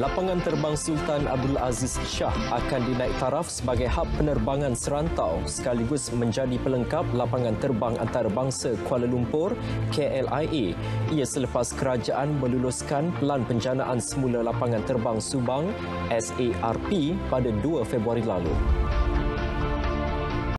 Lapangan terbang Sultan Abdul Aziz Shah akan dinaik taraf sebagai hub penerbangan serantau sekaligus menjadi pelengkap lapangan terbang antarabangsa Kuala Lumpur KLIA. Ia selepas kerajaan meluluskan pelan penjanaan semula lapangan terbang Subang SARP pada 2 Februari lalu.